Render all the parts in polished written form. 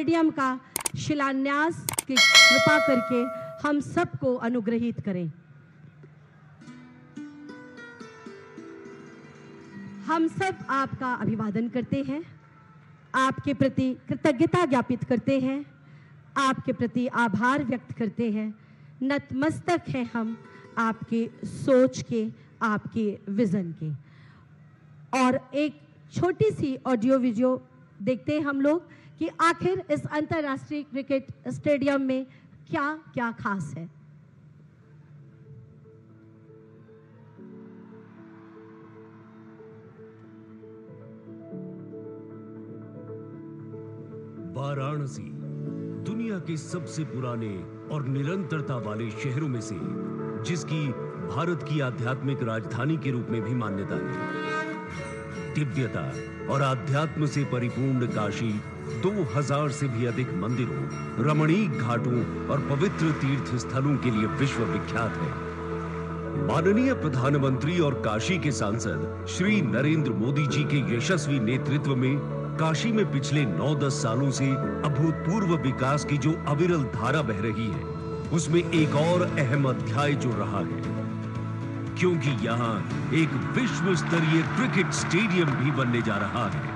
Stadium का शिलान्यास की कृपा करके हम सबको अनुग्रहित करें। हम सब आपका अभिवादन करते हैं, आपके प्रति कृतज्ञता ज्ञापित करते हैं, आपके प्रति आभार व्यक्त करते हैं। नतमस्तक हैं हम आपके सोच के, आपके विजन के। और एक छोटी सी ऑडियो वीडियो देखते हैं हम लोग कि आखिर इस अंतर्राष्ट्रीय क्रिकेट स्टेडियम में क्या क्या खास है। वाराणसी दुनिया के सबसे पुराने और निरंतरता वाले शहरों में से, जिसकी भारत की आध्यात्मिक राजधानी के रूप में भी मान्यता है। दिव्यता और आध्यात्म से परिपूर्ण काशी 2000 से भी अधिक मंदिरों, रमणीक घाटों और पवित्र तीर्थ स्थलों के लिए विश्व विख्यात है। माननीय प्रधानमंत्री और काशी के सांसद श्री नरेंद्र मोदी जी के यशस्वी नेतृत्व में काशी में पिछले 9-10 सालों से अभूतपूर्व विकास की जो अविरल धारा बह रही है, उसमें एक और अहम अध्याय जो रहा है, क्योंकि यहाँ एक विश्व स्तरीय क्रिकेट स्टेडियम भी बनने जा रहा है।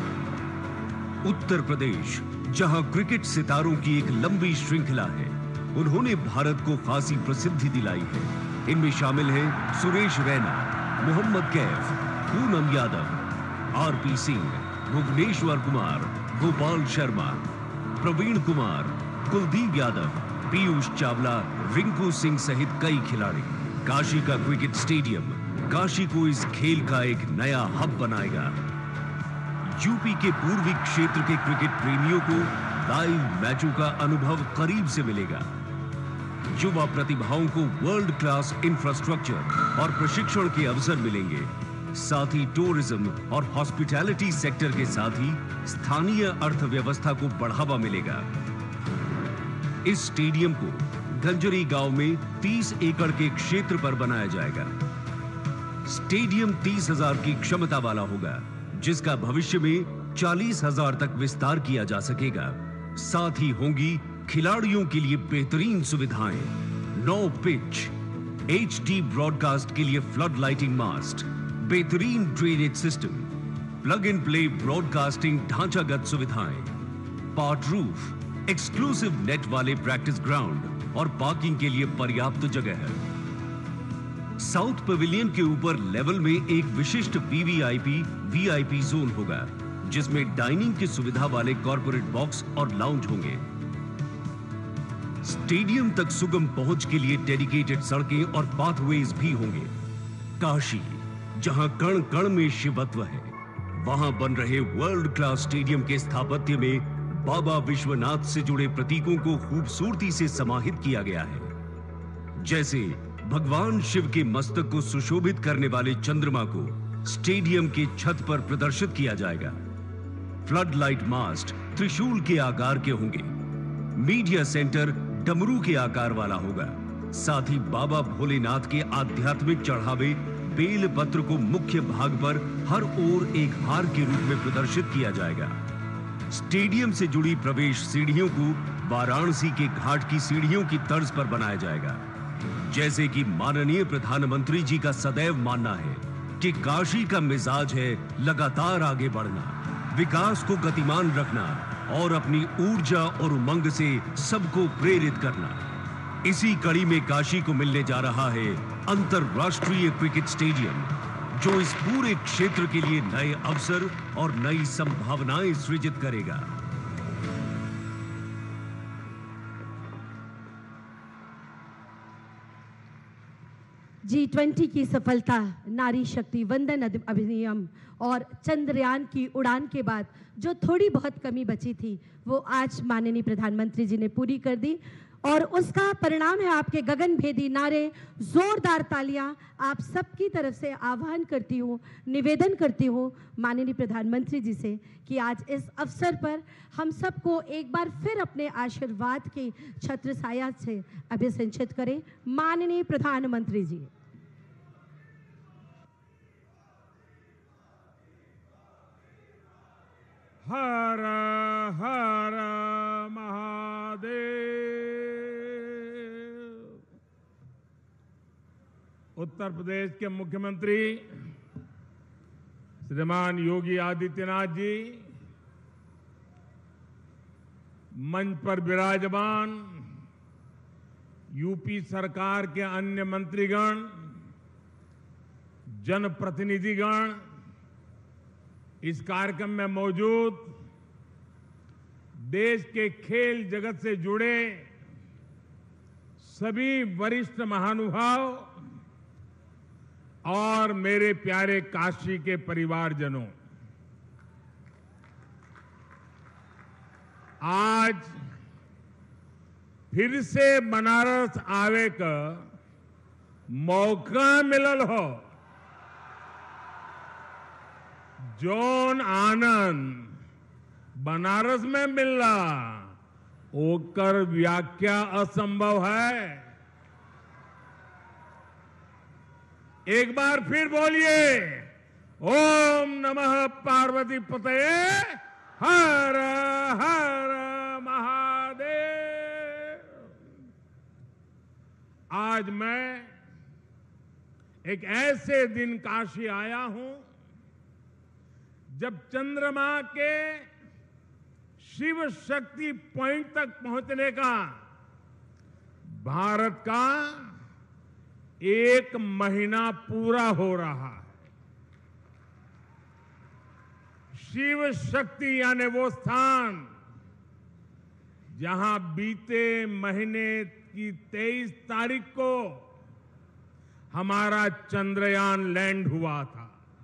उत्तर प्रदेश, जहां क्रिकेट सितारों की एक लंबी श्रृंखला है, उन्होंने भारत को खासी प्रसिद्धि दिलाई है। इनमें शामिल हैं सुरेश रैना, मोहम्मद कैफ, पूनम यादव, आरपी सिंह, भुवनेश्वर कुमार, गोपाल शर्मा, प्रवीण कुमार, कुलदीप यादव, पीयूष चावला, रिंकू सिंह सहित कई खिलाड़ी। काशी का क्रिकेट स्टेडियम काशी को इस खेल का एक नया हब बनाएगा। यूपी के पूर्वी क्षेत्र के क्रिकेट प्रेमियों को लाइव मैचों का अनुभव करीब से मिलेगा। युवा प्रतिभाओं को वर्ल्ड क्लास इंफ्रास्ट्रक्चर और प्रशिक्षण के अवसर मिलेंगे। साथ ही टूरिज्म और हॉस्पिटैलिटी सेक्टर के साथ ही स्थानीय अर्थव्यवस्था को बढ़ावा मिलेगा। इस स्टेडियम को गंजरी गांव में 30 एकड़ के क्षेत्र पर बनाया जाएगा। स्टेडियम 30,000 की क्षमता वाला होगा, जिसका भविष्य में 40,000 तक विस्तार किया जा सकेगा। साथ ही होंगी खिलाड़ियों के लिए बेहतरीन सुविधाएं, 9 पिच, HD ब्रॉडकास्ट के लिए फ्लड लाइटिंग मास्ट, बेहतरीन drainage system, plug and play broadcasting ढांचागत सुविधाएं, पार्ट रूफ, एक्सक्लूसिव नेट वाले प्रैक्टिस ग्राउंड और पार्किंग के लिए पर्याप्त जगह है। साउथ पवेलियन के ऊपर लेवल में एक विशिष्ट वीवीआईपी जोन होगा, जिसमें डाइनिंग की सुविधा वाले कॉर्पोरेट बॉक्स और लाउंज होंगे। स्टेडियम तक सुगम पहुंच के लिए डेडिकेटेड सड़कें और पाथवेज भी होंगे। काशी, जहां कण कण में शिवत्व है, वहां बन रहे वर्ल्ड क्लास स्टेडियम के स्थापत्य में बाबा विश्वनाथ से जुड़े प्रतीकों को खूबसूरती से समाहित किया गया है। जैसे भगवान शिव के मस्तक को सुशोभित करने वाले चंद्रमा को स्टेडियम के छत पर प्रदर्शित किया जाएगा। फ्लड लाइट मास्ट त्रिशूल के आकार के होंगे। मीडिया सेंटर डमरू के आकार वाला होगा। साथ ही बाबा भोलेनाथ के आध्यात्मिक चढ़ावे बेल पत्र को मुख्य भाग पर हर ओर एक हार के रूप में प्रदर्शित किया जाएगा। स्टेडियम से जुड़ी प्रवेश सीढ़ियों को वाराणसी के घाट की सीढ़ियों की तर्ज पर बनाया जाएगा। जैसे कि माननीय प्रधानमंत्री जी का सदैव मानना है कि काशी का मिजाज है लगातार आगे बढ़ना, विकास को गतिमान रखना और अपनी ऊर्जा और उमंग से सबको प्रेरित करना। इसी कड़ी में काशी को मिलने जा रहा है अंतरराष्ट्रीय क्रिकेट स्टेडियम, जो इस पूरे क्षेत्र के लिए नए अवसर और नई संभावनाएं सृजित करेगा। G20 की सफलता, नारी शक्ति वंदन अधिनियम और चंद्रयान की उड़ान के बाद जो थोड़ी बहुत कमी बची थी, वो आज माननीय प्रधानमंत्री जी ने पूरी कर दी और उसका परिणाम है आपके गगनभेदी नारे, जोरदार तालियां। आप सबकी तरफ से आह्वान करती हूँ, निवेदन करती हूँ माननीय प्रधानमंत्री जी से कि आज इस अवसर पर हम सबको एक बार फिर अपने आशीर्वाद की छत्र छाया से अभिसिंचित करें। माननीय प्रधानमंत्री जी। हर हर उत्तर प्रदेश के मुख्यमंत्री श्रीमान योगी आदित्यनाथ जी, मंच पर विराजमान यूपी सरकार के अन्य मंत्रीगण, जनप्रतिनिधिगण, इस कार्यक्रम में मौजूद देश के खेल जगत से जुड़े सभी वरिष्ठ महानुभाव और मेरे प्यारे काशी के परिवारजनों, आज फिर से बनारस आवे का मौका मिलल हो। जौन आनंद बनारस में मिलना ओकर व्याख्या असंभव है। एक बार फिर बोलिए, ओम नमः पार्वती पतये हर हर महादेव। आज मैं एक ऐसे दिन काशी आया हूं जब चंद्रमा के शिव शक्ति पॉइंट तक पहुंचने का भारत का 1 महीना पूरा हो रहा है। शिव शक्ति यानी वो स्थान जहां बीते महीने की 23 तारीख को हमारा चंद्रयान लैंड हुआ था।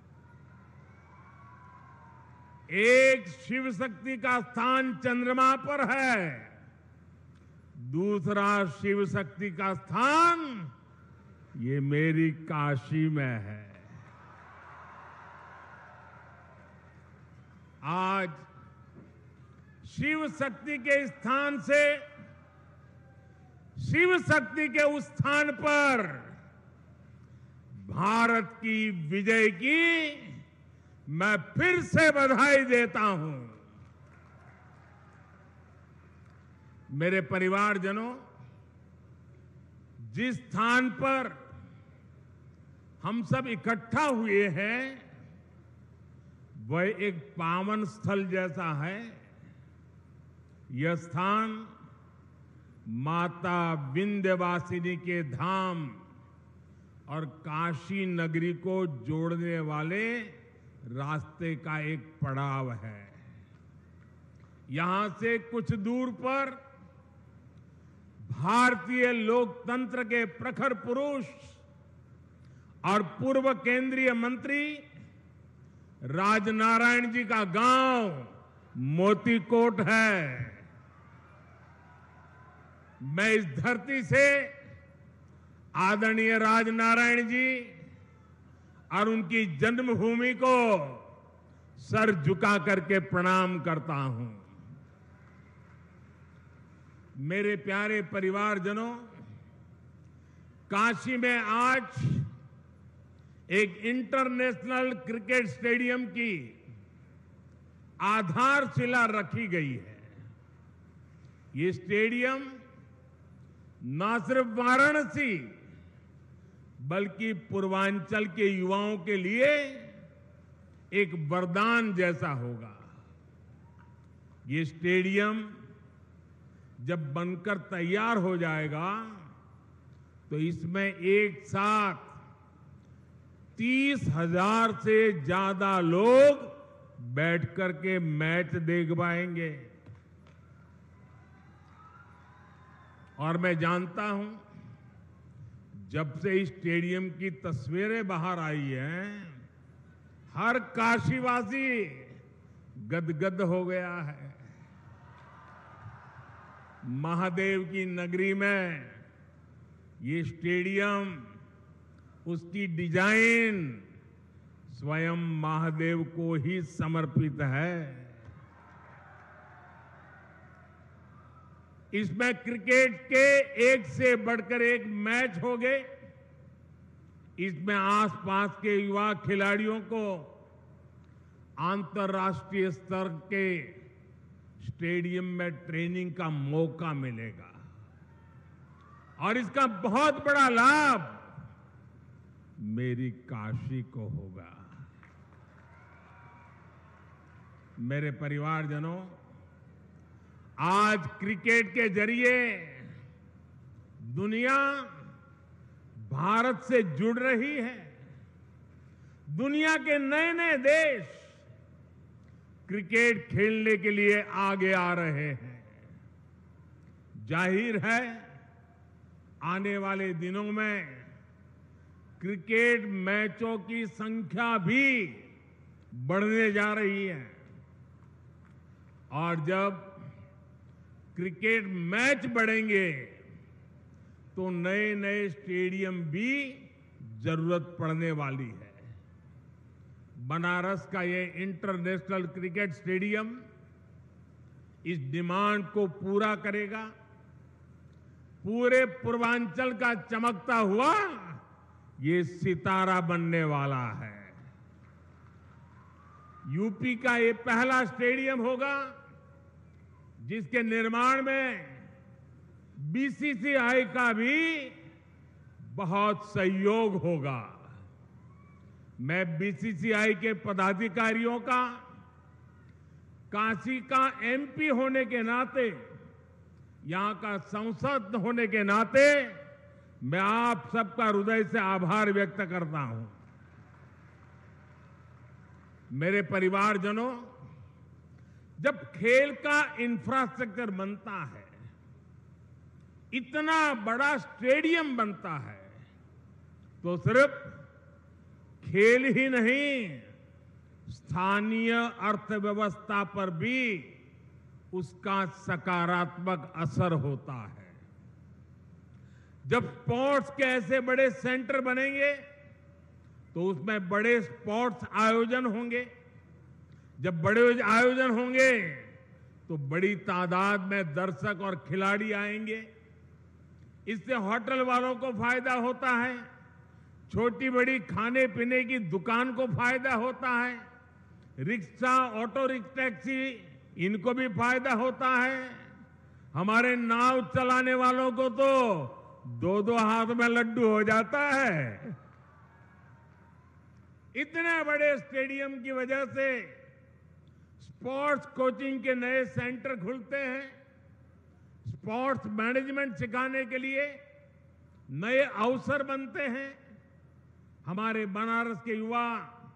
एक शिव शक्ति का स्थान चंद्रमा पर है, दूसरा शिव शक्ति का स्थान ये मेरी काशी में है। आज शिव शक्ति के स्थान से शिव शक्ति के उस स्थान पर भारत की विजय की मैं फिर से बधाई देता हूं। मेरे परिवारजनों, जिस स्थान पर हम सब इकट्ठा हुए हैं वह एक पावन स्थल जैसा है। यह स्थान माता विंध्यवासिनी के धाम और काशी नगरी को जोड़ने वाले रास्ते का एक पड़ाव है। यहां से कुछ दूर पर भारतीय लोकतंत्र के प्रखर पुरुष और पूर्व केंद्रीय मंत्री राजनारायण जी का गांव मोतीकोट है। मैं इस धरती से आदरणीय राजनारायण जी और उनकी जन्मभूमि को सर झुका करके प्रणाम करता हूं। मेरे प्यारे परिवारजनों, काशी में आज एक इंटरनेशनल क्रिकेट स्टेडियम की आधारशिला रखी गई है। ये स्टेडियम न सिर्फ वाराणसी बल्कि पूर्वांचल के युवाओं के लिए एक वरदान जैसा होगा। ये स्टेडियम जब बनकर तैयार हो जाएगा तो इसमें एक साथ 30,000 से ज्यादा लोग बैठ करके मैच देख पाएंगे। और मैं जानता हूं, जब से इस स्टेडियम की तस्वीरें बाहर आई हैं, हर काशीवासी गदगद हो गया है। महादेव की नगरी में ये स्टेडियम, उसकी डिजाइन स्वयं महादेव को ही समर्पित है। इसमें क्रिकेट के एक से बढ़कर एक मैच हो गए। इसमें आसपास के युवा खिलाड़ियों को अंतर्राष्ट्रीय स्तर के स्टेडियम में ट्रेनिंग का मौका मिलेगा और इसका बहुत बड़ा लाभ मेरी काशी को होगा। मेरे परिवारजनों, आज क्रिकेट के जरिए दुनिया भारत से जुड़ रही है। दुनिया के नए नए देश क्रिकेट खेलने के लिए आगे आ रहे हैं। जाहिर है, आने वाले दिनों में क्रिकेट मैचों की संख्या भी बढ़ने जा रही है और जब क्रिकेट मैच बढ़ेंगे तो नए नए स्टेडियम भी जरूरत पड़ने वाली है। बनारस का ये इंटरनेशनल क्रिकेट स्टेडियम इस डिमांड को पूरा करेगा। पूरे पूर्वांचल का चमकता हुआ ये सितारा बनने वाला है। यूपी का ये पहला स्टेडियम होगा जिसके निर्माण में बीसीसीआई का भी बहुत सहयोग होगा। मैं बीसीसीआई के पदाधिकारियों का, काशी का एमपी होने के नाते, यहां का सांसद होने के नाते मैं आप सबका हृदय से आभार व्यक्त करता हूं। मेरे परिवारजनों, जब खेल का इंफ्रास्ट्रक्चर बनता है, इतना बड़ा स्टेडियम बनता है, तो सिर्फ खेल ही नहीं, स्थानीय अर्थव्यवस्था पर भी उसका सकारात्मक असर होता है। जब स्पोर्ट्स के ऐसे बड़े सेंटर बनेंगे तो उसमें बड़े स्पोर्ट्स आयोजन होंगे। जब बड़े आयोजन होंगे तो बड़ी तादाद में दर्शक और खिलाड़ी आएंगे। इससे होटल वालों को फायदा होता है, छोटी बड़ी खाने पीने की दुकान को फायदा होता है, रिक्शा, ऑटो रिक्शा, टैक्सी, इनको भी फायदा होता है। हमारे नाव चलाने वालों को तो दो दो हाथ में लड्डू हो जाता है। इतने बड़े स्टेडियम की वजह से स्पोर्ट्स कोचिंग के नए सेंटर खुलते हैं। स्पोर्ट्स मैनेजमेंट सिखाने के लिए नए अवसर बनते हैं। हमारे बनारस के युवा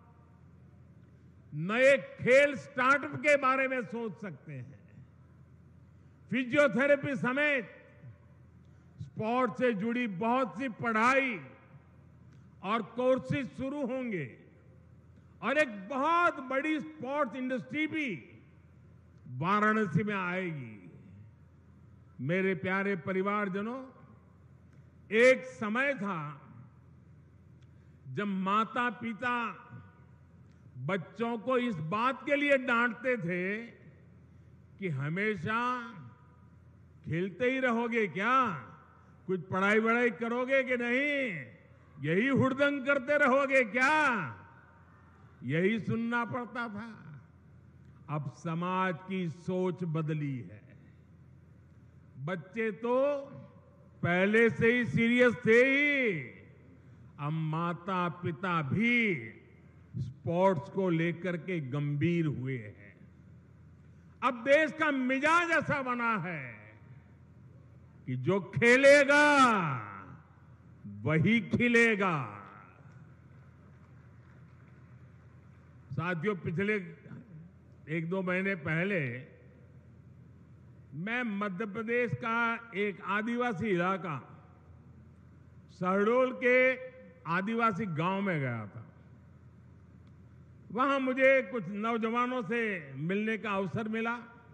नए खेल स्टार्टअप के बारे में सोच सकते हैं। फिजियोथेरेपी समेत स्पोर्ट्स से जुड़ी बहुत सी पढ़ाई और कोर्सेज शुरू होंगे और एक बहुत बड़ी स्पोर्ट्स इंडस्ट्री भी वाराणसी में आएगी। मेरे प्यारे परिवारजनों, एक समय था जब माता पिता बच्चों को इस बात के लिए डांटते थे कि हमेशा खेलते ही रहोगे क्या, कुछ पढ़ाई वढ़ाई करोगे कि नहीं, यही हुड़दंग करते रहोगे क्या, यही सुनना पड़ता था। अब समाज की सोच बदली है। बच्चे तो पहले से ही सीरियस थे ही, अब माता पिता भी स्पोर्ट्स को लेकर के गंभीर हुए हैं। अब देश का मिजाज ऐसा बना है कि जो खेलेगा वही खिलेगा। साथियों, पिछले एक दो महीने पहले मैं मध्य प्रदेश का एक आदिवासी इलाका शहडोल के आदिवासी गांव में गया था। वहां मुझे कुछ नौजवानों से मिलने का अवसर मिला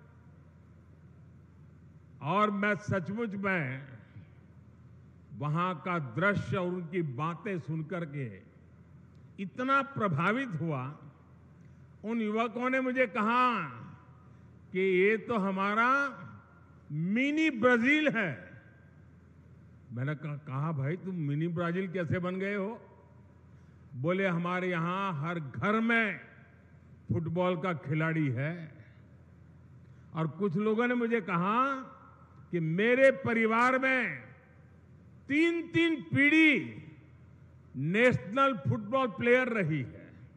और मैं सचमुच में वहां का दृश्य और उनकी बातें सुनकर के इतना प्रभावित हुआ। उन युवकों ने मुझे कहा कि ये तो हमारा मिनी ब्राजील है। मैंने कहा भाई तुम मिनी ब्राजील कैसे बन गए हो? बोले हमारे यहां हर घर में फुटबॉल का खिलाड़ी है और कुछ लोगों ने मुझे कहा कि मेरे परिवार में 3-3 पीढ़ी नेशनल फुटबॉल प्लेयर रही है।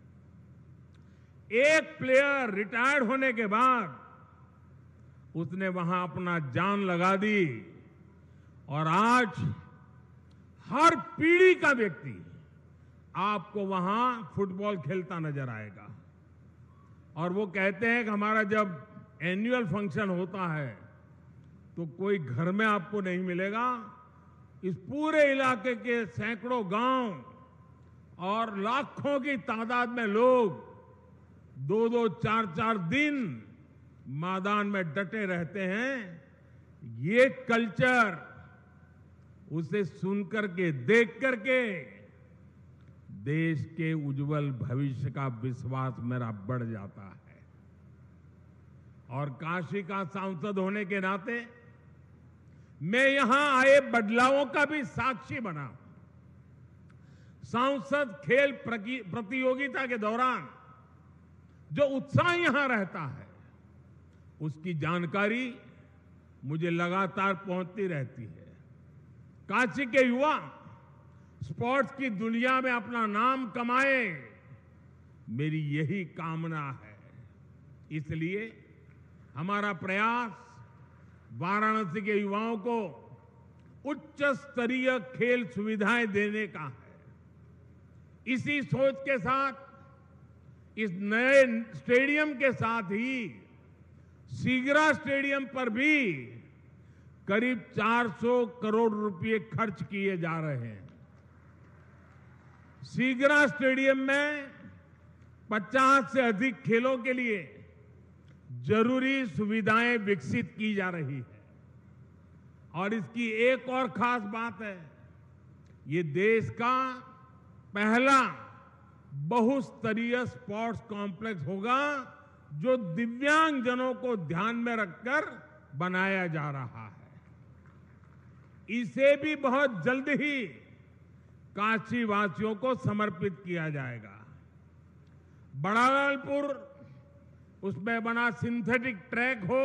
एक प्लेयर रिटायर्ड होने के बाद उसने वहां अपना जान लगा दी और आज हर पीढ़ी का व्यक्ति आपको वहां फुटबॉल खेलता नजर आएगा। और वो कहते हैं कि हमारा जब एनुअल फंक्शन होता है तो कोई घर में आपको नहीं मिलेगा, इस पूरे इलाके के सैकड़ों गांव और लाखों की तादाद में लोग 2-2, 4-4 दिन मैदान में डटे रहते हैं। ये कल्चर उसे सुनकर के, देख करके देश के उज्जवल भविष्य का विश्वास मेरा बढ़ जाता है। और काशी का सांसद होने के नाते मैं यहां आए बदलावों का भी साक्षी बना हूं। सांसद खेल प्रतियोगिता के दौरान जो उत्साह यहां रहता है उसकी जानकारी मुझे लगातार पहुंचती रहती है। काशी के युवा स्पोर्ट्स की दुनिया में अपना नाम कमाए, मेरी यही कामना है। इसलिए हमारा प्रयास वाराणसी के युवाओं को उच्च स्तरीय खेल सुविधाएं देने का है। इसी सोच के साथ इस नए स्टेडियम के साथ ही सीगरा स्टेडियम पर भी करीब 400 करोड़ रुपए खर्च किए जा रहे हैं। सीगरा स्टेडियम में 50 से अधिक खेलों के लिए जरूरी सुविधाएं विकसित की जा रही है। और इसकी एक और खास बात है, ये देश का पहला बहुस्तरीय स्पोर्ट्स कॉम्प्लेक्स होगा जो दिव्यांगजनों को ध्यान में रखकर बनाया जा रहा है। इसे भी बहुत जल्द ही काशी वासियों को समर्पित किया जाएगा। बड़ालालपुर, उसमें बना सिंथेटिक ट्रैक हो,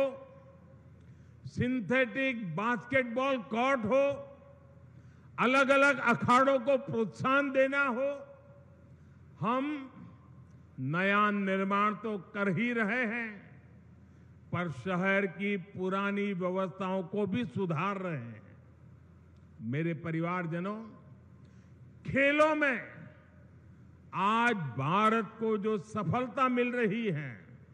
सिंथेटिक बास्केटबॉल कोर्ट हो, अलग अलग अखाड़ों को प्रोत्साहन देना हो, हम नया निर्माण तो कर ही रहे हैं पर शहर की पुरानी व्यवस्थाओं को भी सुधार रहे हैं। मेरे परिवारजनों, खेलों में आज भारत को जो सफलता मिल रही है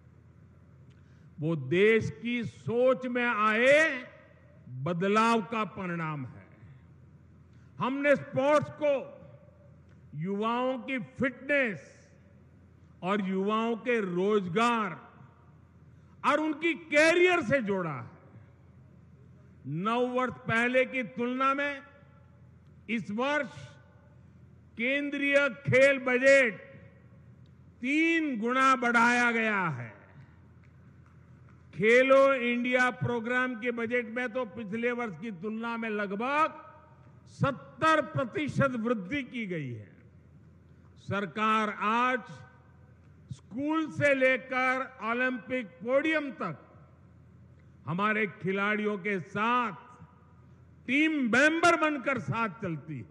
वो देश की सोच में आए बदलाव का परिणाम है। हमने स्पोर्ट्स को युवाओं की फिटनेस और युवाओं के रोजगार और उनकी कैरियर से जोड़ा है। 9 वर्ष पहले की तुलना में इस वर्ष केंद्रीय खेल बजट 3 गुना बढ़ाया गया है। खेलो इंडिया प्रोग्राम के बजट में तो पिछले वर्ष की तुलना में लगभग 70% वृद्धि की गई है। सरकार आज स्कूल से लेकर ओलंपिक पोडियम तक हमारे खिलाड़ियों के साथ टीम मेंबर बनकर साथ चलती है।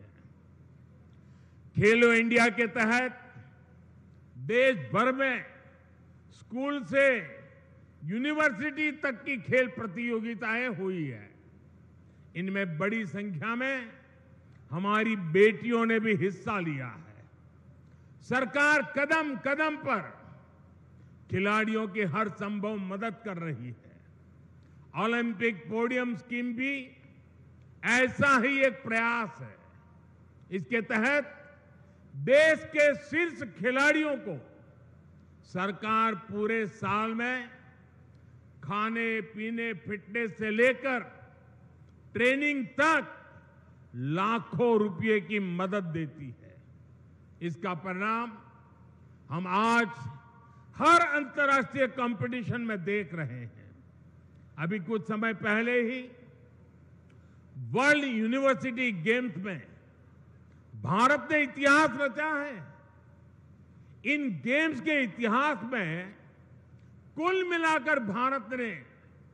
खेलो इंडिया के तहत देश भर में स्कूल से यूनिवर्सिटी तक की खेल प्रतियोगिताएं हुई है। इनमें बड़ी संख्या में हमारी बेटियों ने भी हिस्सा लिया है। सरकार कदम कदम पर खिलाड़ियों की हर संभव मदद कर रही है। ओलंपिक पोडियम स्कीम भी ऐसा ही एक प्रयास है। इसके तहत देश के शीर्ष खिलाड़ियों को सरकार पूरे साल में खाने पीने, फिटनेस से लेकर ट्रेनिंग तक लाखों रुपए की मदद देती है। इसका परिणाम हम आज हर अंतर्राष्ट्रीय कंपटीशन में देख रहे हैं। अभी कुछ समय पहले ही वर्ल्ड यूनिवर्सिटी गेम्स में भारत ने इतिहास रचा है। इन गेम्स के इतिहास में कुल मिलाकर भारत ने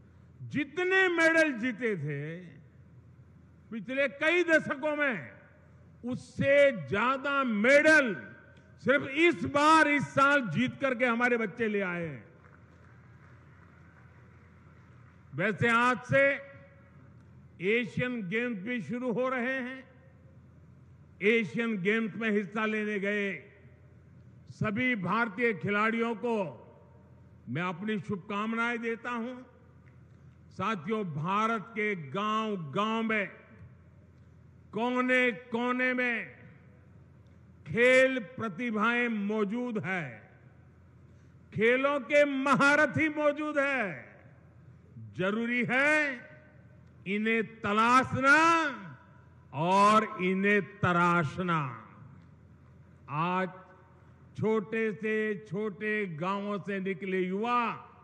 जितने मेडल जीते थे पिछले कई दशकों में, उससे ज्यादा मेडल सिर्फ इस बार, इस साल जीत करके हमारे बच्चे ले आए हैं। वैसे आज से एशियन गेम्स भी शुरू हो रहे हैं। एशियन गेम्स में हिस्सा लेने गए सभी भारतीय खिलाड़ियों को मैं अपनी शुभकामनाएं देता हूं। साथियों, भारत के गांव-गांव में, कोने-कोने में खेल प्रतिभाएं मौजूद है, खेलों के महारथी मौजूद है। जरूरी है इन्हें तलाशना और इन्हें तराशना। आज छोटे से छोटे गांवों से निकले युवा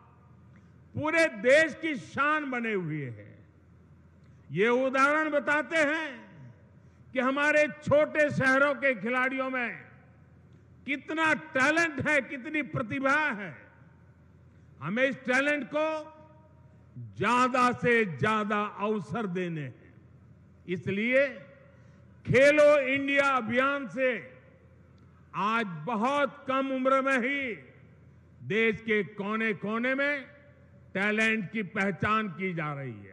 पूरे देश की शान बने हुए हैं। ये उदाहरण बताते हैं कि हमारे छोटे शहरों के खिलाड़ियों में कितना टैलेंट है, कितनी प्रतिभा है। हमें इस टैलेंट को ज्यादा से ज्यादा अवसर देने हैं। इसलिए खेलो इंडिया अभियान से आज बहुत कम उम्र में ही देश के कोने-कोने में टैलेंट की पहचान की जा रही है।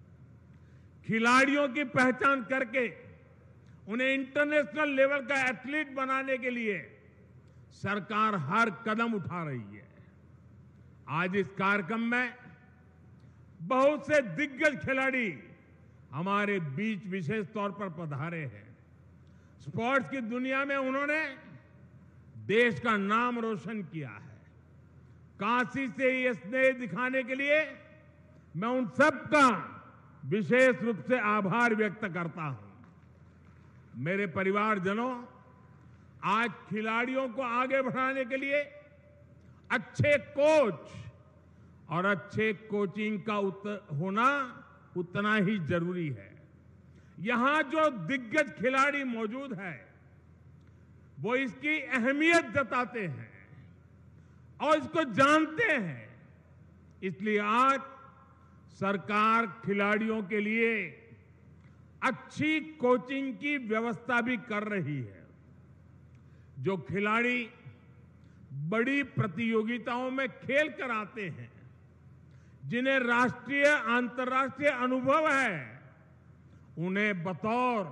खिलाड़ियों की पहचान करके उन्हें इंटरनेशनल लेवल का एथलीट बनाने के लिए सरकार हर कदम उठा रही है। आज इस कार्यक्रम में बहुत से दिग्गज खिलाड़ी हमारे बीच विशेष तौर पर पधारे हैं। स्पोर्ट्स की दुनिया में उन्होंने देश का नाम रोशन किया है। काशी से ये स्नेह दिखाने के लिए मैं उन सबका विशेष रूप से आभार व्यक्त करता हूं। मेरे परिवारजनों, आज खिलाड़ियों को आगे बढ़ाने के लिए अच्छे कोच और अच्छे कोचिंग का होना उतना ही जरूरी है। यहां जो दिग्गज खिलाड़ी मौजूद है वो इसकी अहमियत जताते हैं और इसको जानते हैं। इसलिए आज सरकार खिलाड़ियों के लिए अच्छी कोचिंग की व्यवस्था भी कर रही है। जो खिलाड़ी बड़ी प्रतियोगिताओं में खेल कर आते हैं, जिन्हें राष्ट्रीय अंतर्राष्ट्रीय अनुभव है, उन्हें बतौर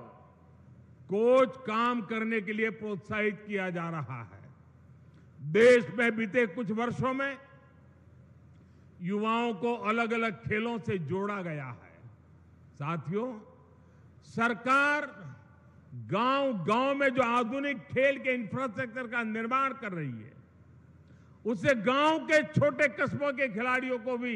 कोच काम करने के लिए प्रोत्साहित किया जा रहा है। देश में बीते कुछ वर्षों में युवाओं को अलग अलग खेलों से जोड़ा गया है। साथियों, सरकार गांव-गांव में जो आधुनिक खेल के इंफ्रास्ट्रक्चर का निर्माण कर रही है, उससे गांव के छोटे कस्बों के खिलाड़ियों को भी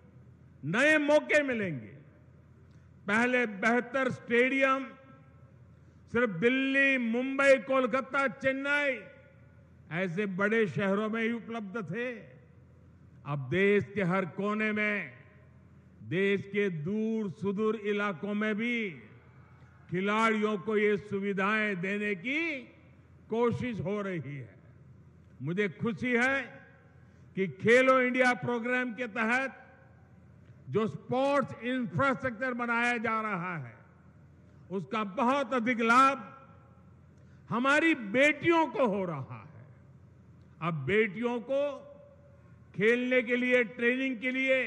नए मौके मिलेंगे। पहले बेहतर स्टेडियम सिर्फ दिल्ली, मुंबई, कोलकाता, चेन्नई ऐसे बड़े शहरों में ही उपलब्ध थे। अब देश के हर कोने में, देश के दूर सुदूर इलाकों में भी खिलाड़ियों को ये सुविधाएं देने की कोशिश हो रही है। मुझे खुशी है कि खेलो इंडिया प्रोग्राम के तहत जो स्पोर्ट्स इंफ्रास्ट्रक्चर बनाया जा रहा है, उसका बहुत अधिक लाभ हमारी बेटियों को हो रहा है। अब बेटियों को खेलने के लिए, ट्रेनिंग के लिए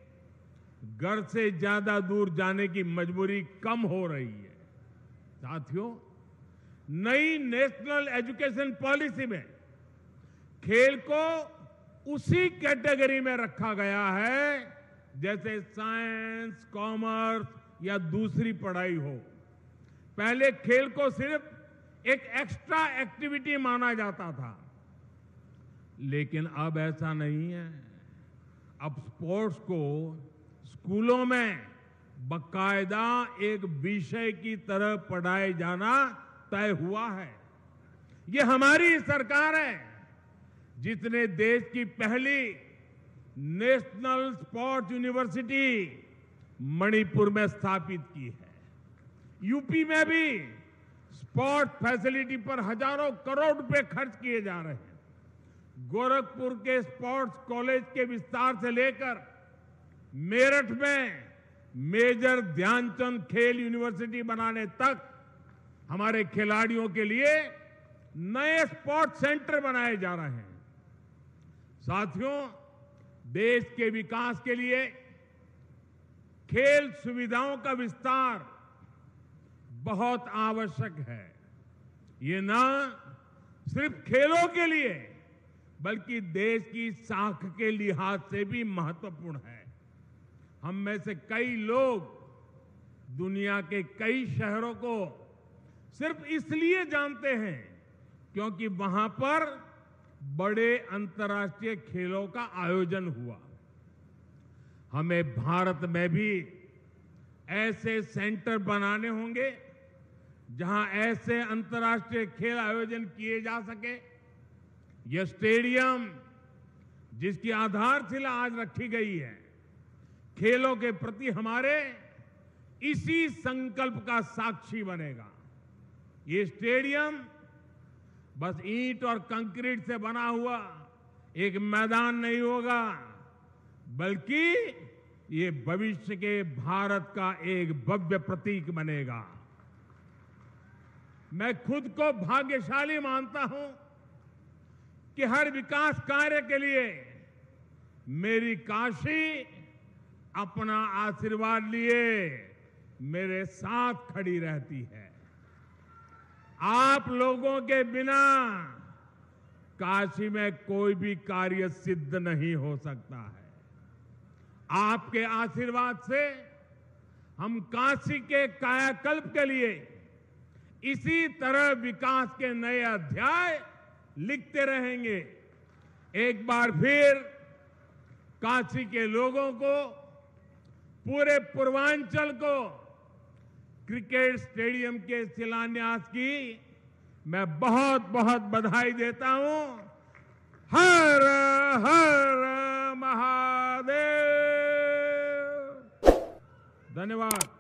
घर से ज्यादा दूर जाने की मजबूरी कम हो रही है। साथियों, नई नेशनल एजुकेशन पॉलिसी में खेल को उसी कैटेगरी में रखा गया है जैसे साइंस, कॉमर्स या दूसरी पढ़ाई हो। पहले खेल को सिर्फ एक एक्स्ट्रा एक्टिविटी माना जाता था, लेकिन अब ऐसा नहीं है। अब स्पोर्ट्स को स्कूलों में बाकायदा एक विषय की तरह पढ़ाए जाना तय हुआ है। ये हमारी सरकार है जिसने देश की पहली नेशनल स्पोर्ट्स यूनिवर्सिटी मणिपुर में स्थापित की है। यूपी में भी स्पोर्ट्स फैसिलिटी पर हजारों करोड़ रुपए खर्च किए जा रहे हैं। गोरखपुर के स्पोर्ट्स कॉलेज के विस्तार से लेकर मेरठ में मेजर ध्यानचंद खेल यूनिवर्सिटी बनाने तक हमारे खिलाड़ियों के लिए नए स्पोर्ट्स सेंटर बनाए जा रहे हैं। साथियों, देश के विकास के लिए खेल सुविधाओं का विस्तार बहुत आवश्यक है। ये न सिर्फ खेलों के लिए बल्कि देश की साख के लिहाज से भी महत्वपूर्ण है। हम में से कई लोग दुनिया के कई शहरों को सिर्फ इसलिए जानते हैं क्योंकि वहां पर बड़े अंतर्राष्ट्रीय खेलों का आयोजन हुआ। हमें भारत में भी ऐसे सेंटर बनाने होंगे जहां ऐसे अंतर्राष्ट्रीय खेल आयोजन किए जा सके। यह स्टेडियम जिसकी आधारशिला आज रखी गई है, खेलों के प्रति हमारे इसी संकल्प का साक्षी बनेगा। ये स्टेडियम बस ईंट और कंक्रीट से बना हुआ एक मैदान नहीं होगा, बल्कि ये भविष्य के भारत का एक भव्य प्रतीक बनेगा। मैं खुद को भाग्यशाली मानता हूं कि हर विकास कार्य के लिए मेरी काशी अपना आशीर्वाद लिए मेरे साथ खड़ी रहती है। आप लोगों के बिना काशी में कोई भी कार्य सिद्ध नहीं हो सकता है। आपके आशीर्वाद से हम काशी के कायाकल्प के लिए इसी तरह विकास के नए अध्याय लिखते रहेंगे। एक बार फिर काशी के लोगों को, पूरे पूर्वांचल को क्रिकेट स्टेडियम के शिलान्यास की मैं बहुत बहुत बधाई देता हूं। हर हर महादेव। धन्यवाद।